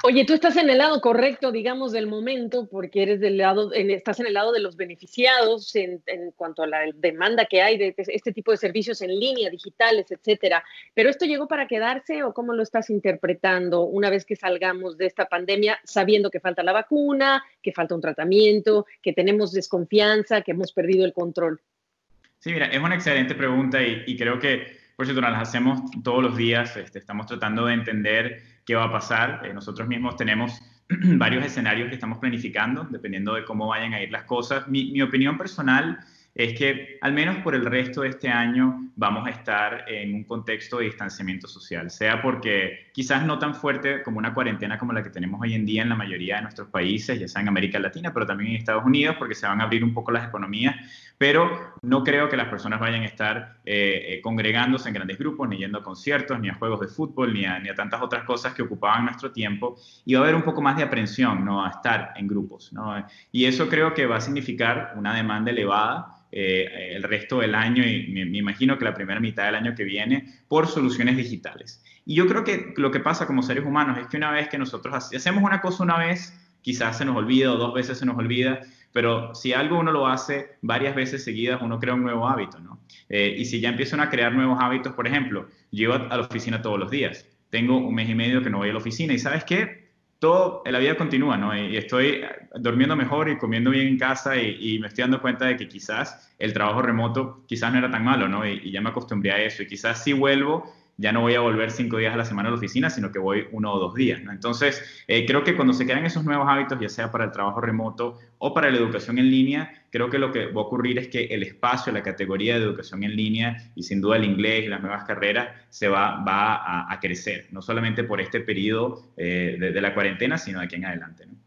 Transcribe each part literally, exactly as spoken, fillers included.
Oye, tú estás en el lado correcto, digamos, del momento, porque eres del lado, en, estás en el lado de los beneficiados en, en cuanto a la demanda que hay de, de este tipo de servicios en línea, digitales, etcétera. Pero esto llegó para quedarse, ¿o cómo lo estás interpretando una vez que salgamos de esta pandemia, sabiendo que falta la vacuna, que falta un tratamiento, que tenemos desconfianza, que hemos perdido el control? Sí, mira, es una excelente pregunta y, y creo que, por cierto, nos las hacemos todos los días. Este, estamos tratando de entender qué va a pasar. Eh, nosotros mismos tenemos varios escenarios que estamos planificando, dependiendo de cómo vayan a ir las cosas. Mi, mi opinión personal es que, al menos por el resto de este año, vamos a estar en un contexto de distanciamiento social, sea porque quizás no tan fuerte como una cuarentena como la que tenemos hoy en día en la mayoría de nuestros países, ya sea en América Latina, pero también en Estados Unidos, porque se van a abrir un poco las economías, pero no creo que las personas vayan a estar eh, eh, congregándose en grandes grupos, ni yendo a conciertos, ni a juegos de fútbol, ni a, ni a tantas otras cosas que ocupaban nuestro tiempo, y va a haber un poco más de aprensión, ¿no?, a estar en grupos, ¿no? Y eso creo que va a significar una demanda elevada eh, el resto del año y me, me imagino que la primera mitad del año que viene por soluciones digitales. Y yo creo que lo que pasa como seres humanos es que una vez que nosotros hacemos una cosa una vez, quizás se nos olvida o dos veces se nos olvida, pero si algo uno lo hace varias veces seguidas, uno crea un nuevo hábito, ¿no? Eh, y si ya empiezan a crear nuevos hábitos, por ejemplo, yo iba a la oficina todos los días, tengo un mes y medio que no voy a la oficina y ¿sabes qué? Todo, la vida continúa, ¿no? Y estoy durmiendo mejor y comiendo bien en casa y, y me estoy dando cuenta de que quizás el trabajo remoto quizás no era tan malo, ¿no? Y, y ya me acostumbré a eso y quizás si vuelvo ya no voy a volver cinco días a la semana a la oficina, sino que voy uno o dos días, ¿no? Entonces, eh, creo que cuando se crean esos nuevos hábitos, ya sea para el trabajo remoto o para la educación en línea, creo que lo que va a ocurrir es que el espacio, la categoría de educación en línea y sin duda el inglés y las nuevas carreras se va, va a, a crecer, no solamente por este periodo eh, de, de la cuarentena, sino de aquí en adelante, ¿no?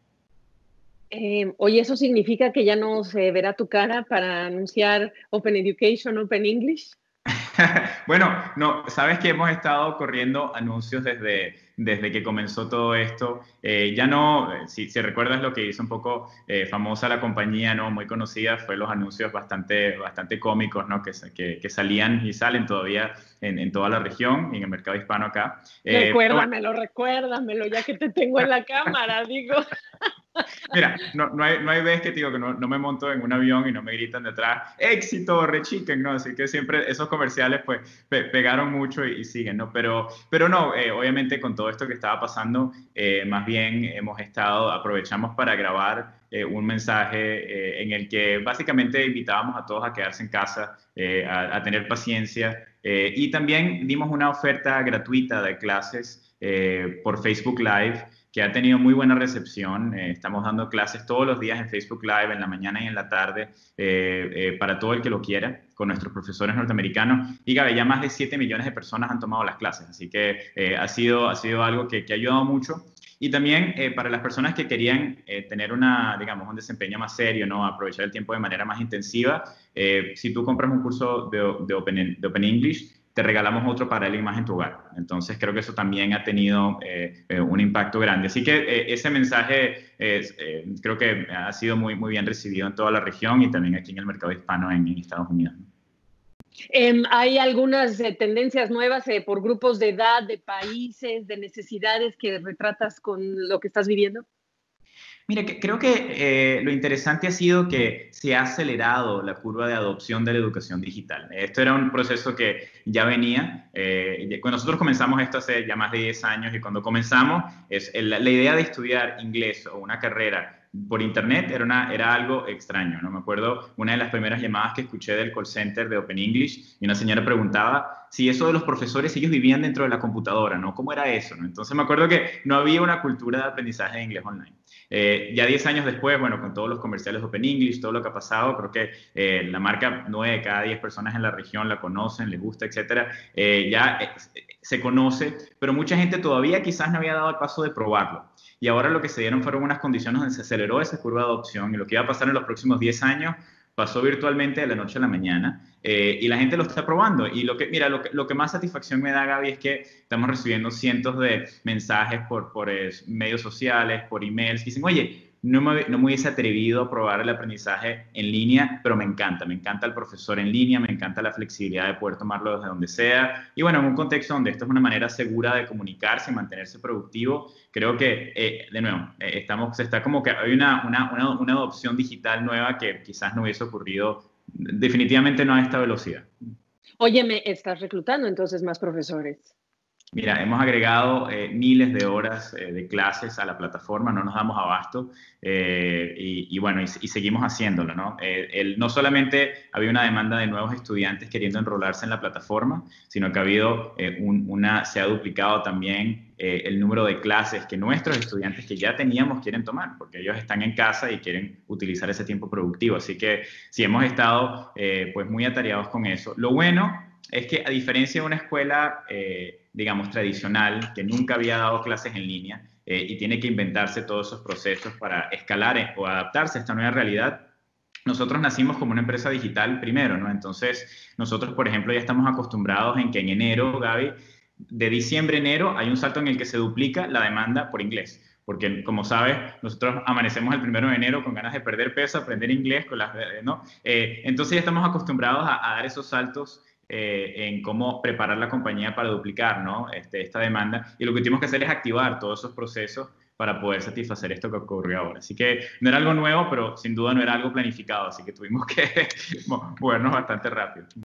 Eh, oye, ¿eso significa que ya no se verá tu cara para anunciar Open Education, Open English? Bueno, no, sabes que hemos estado corriendo anuncios desde, desde que comenzó todo esto. Eh, ya no, eh, si, si recuerdas lo que hizo un poco eh, famosa la compañía, ¿no? Muy conocida, fue los anuncios bastante, bastante cómicos, ¿no? Que, que, que salían y salen todavía en, en toda la región y en el mercado hispano acá. Eh, pero bueno, Recuérdamelo, recuérdamelo, ya que te tengo en la cámara, digo. mira, no, no, hay, no hay vez que te digo que no, no me monto en un avión y no me gritan detrás, éxito, rechiquen, ¿no? Así que siempre esos comerciales pues pe pegaron mucho y, y, siguen, ¿no? Pero, pero no, eh, obviamente con todo esto que estaba pasando, eh, más bien hemos estado, aprovechamos para grabar eh, un mensaje eh, en el que básicamente invitábamos a todos a quedarse en casa, eh, a, a tener paciencia eh, y también dimos una oferta gratuita de clases eh, por Facebook Live que ha tenido muy buena recepción. Eh, estamos dando clases todos los días en Facebook Live, en la mañana y en la tarde, eh, eh, para todo el que lo quiera, con nuestros profesores norteamericanos. Y Gaby, ya más de siete millones de personas han tomado las clases, así que eh, ha, sido, ha sido algo que, que ha ayudado mucho. Y también eh, para las personas que querían eh, tener una, digamos, un desempeño más serio, ¿no? Aprovechar el tiempo de manera más intensiva, eh, si tú compras un curso de, de, Open, de Open English, te regalamos otro para el más en tu hogar. Entonces creo que eso también ha tenido eh, eh, un impacto grande. Así que eh, ese mensaje eh, creo que ha sido muy, muy bien recibido en toda la región y también aquí en el mercado hispano en, en Estados Unidos, ¿no? Eh, hay algunas eh, tendencias nuevas eh, por grupos de edad, de países, de necesidades que retratas con lo que estás viviendo. Mira, que, creo que eh, lo interesante ha sido que se ha acelerado la curva de adopción de la educación digital. Esto era un proceso que ya venía. Eh, cuando nosotros comenzamos esto hace ya más de diez años y cuando comenzamos, es, la, la idea de estudiar inglés o una carrera por internet era, una, era algo extraño, ¿no? Me acuerdo una de las primeras llamadas que escuché del call center de Open English y una señora preguntaba si eso de los profesores, ellos vivían dentro de la computadora, ¿no? ¿Cómo era eso, no? Entonces me acuerdo que no había una cultura de aprendizaje de inglés online. Eh, ya diez años después, bueno, con todos los comerciales de Open English, todo lo que ha pasado, creo que eh, la marca nueve de cada diez personas en la región la conocen, les gusta, etcétera. Eh, ya eh, se conoce, pero mucha gente todavía quizás no había dado el paso de probarlo. Y ahora lo que se dieron fueron unas condiciones donde se aceleró esa curva de adopción y lo que iba a pasar en los próximos diez años pasó virtualmente de la noche a la mañana eh, y la gente lo está probando. Y lo que, mira, lo que, lo que más satisfacción me da, Gaby, es que estamos recibiendo cientos de mensajes por, por eh, medios sociales, por emails, que dicen, oye, no me, no me hubiese atrevido a probar el aprendizaje en línea, pero me encanta, me encanta el profesor en línea, me encanta la flexibilidad de poder tomarlo desde donde sea. Y bueno, en un contexto donde esto es una manera segura de comunicarse y mantenerse productivo, creo que, eh, de nuevo, eh, estamos, está como que hay una, una, una, una adopción digital nueva que quizás no hubiese ocurrido definitivamente no a esta velocidad. Oye, me estás reclutando entonces más profesores. Mira, hemos agregado eh, miles de horas eh, de clases a la plataforma, no nos damos abasto eh, y, y, bueno, y, y, seguimos haciéndolo, ¿no? Eh, el, no solamente había una demanda de nuevos estudiantes queriendo enrolarse en la plataforma, sino que ha habido eh, un, una, se ha duplicado también eh, el número de clases que nuestros estudiantes que ya teníamos quieren tomar, porque ellos están en casa y quieren utilizar ese tiempo productivo. Así que sí, hemos estado eh, pues muy atareados con eso. Lo bueno es que a diferencia de una escuela, eh, digamos, tradicional, que nunca había dado clases en línea eh, y tiene que inventarse todos esos procesos para escalar eh, o adaptarse a esta nueva realidad, nosotros nacimos como una empresa digital primero, ¿no? Entonces, nosotros, por ejemplo, ya estamos acostumbrados en que en enero, Gaby, de diciembre a enero hay un salto en el que se duplica la demanda por inglés. Porque, como sabes, nosotros amanecemos el primero de enero con ganas de perder peso, aprender inglés, con las, ¿no? Eh, entonces ya estamos acostumbrados a, a dar esos saltos eh, en cómo preparar la compañía para duplicar, ¿no? este, esta demanda. Y lo que tuvimos que hacer es activar todos esos procesos para poder satisfacer esto que ocurrió ahora. Así que no era algo nuevo, pero sin duda no era algo planificado, así que tuvimos que movernos bastante rápido.